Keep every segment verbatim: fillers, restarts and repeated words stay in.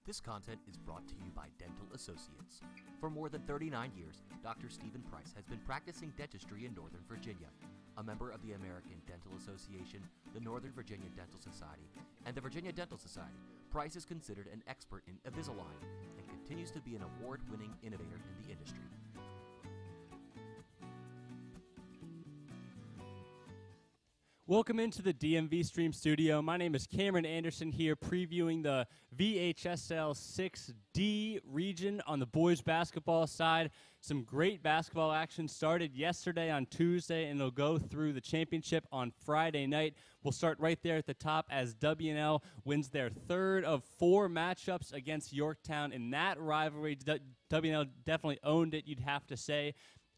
This content is brought to you by Dental Associates. For more than thirty-nine years, Doctor Stephen Price has been practicing dentistry in Northern Virginia. A member of the American Dental Association, the Northern Virginia Dental Society, and the Virginia Dental Society, Price is considered an expert in Invisalign and continues to be an award-winning innovator in the industry. Welcome into the D M V Stream Studio. My name is Cameron Anderson here previewing the V H S L six D region on the boys basketball side. Some great basketball action started yesterday on Tuesday, and it'll go through the championship on Friday night. We'll start right there at the top as W and L wins their third of four matchups against Yorktown. In that rivalry, W and L definitely owned it, you'd have to say.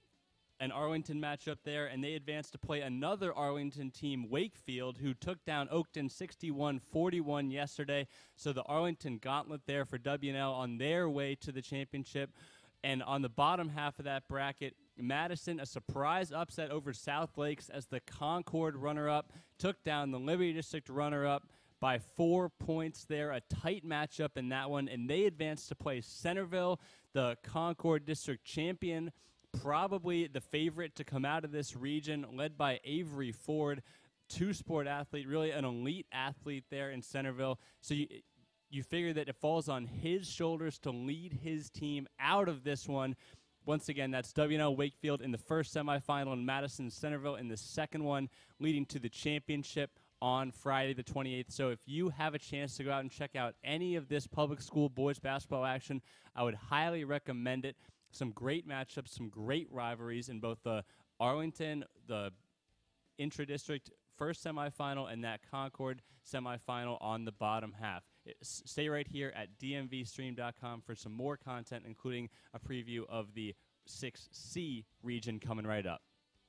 An Arlington matchup there, and they advanced to play another Arlington team, Wakefield, who took down Oakton sixty-one forty-one yesterday. So the Arlington gauntlet there for W and L on their way to the championship. And on the bottom half of that bracket, Madison, a surprise upset over South Lakes as the Concord runner-up took down the Liberty District runner-up by four points there. A tight matchup in that one, and they advanced to play Centerville, the Concord District champion. Probably the favorite to come out of this region, led by Avery Ford, two-sport athlete, really an elite athlete there in Centerville. So you, you figure that it falls on his shoulders to lead his team out of this one. Once again, that's W and L Wakefield in the first semifinal and Madison Centerville in the second one, leading to the championship on Friday the twenty-eighth. So if you have a chance to go out and check out any of this public school boys basketball action, I would highly recommend it. Some great matchups, some great rivalries in both the Arlington, the intra-district first semifinal, and that Concord semifinal on the bottom half. S- stay right here at D M V stream dot com for some more content, including a preview of the six C region coming right up.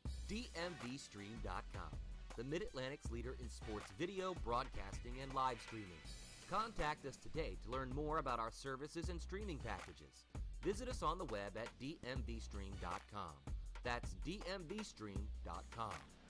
D M V stream dot com, the Mid-Atlantic's leader in sports video, broadcasting, and live streaming. Contact us today to learn more about our services and streaming packages. Visit us on the web at D M V stream dot com. That's D M V stream dot com.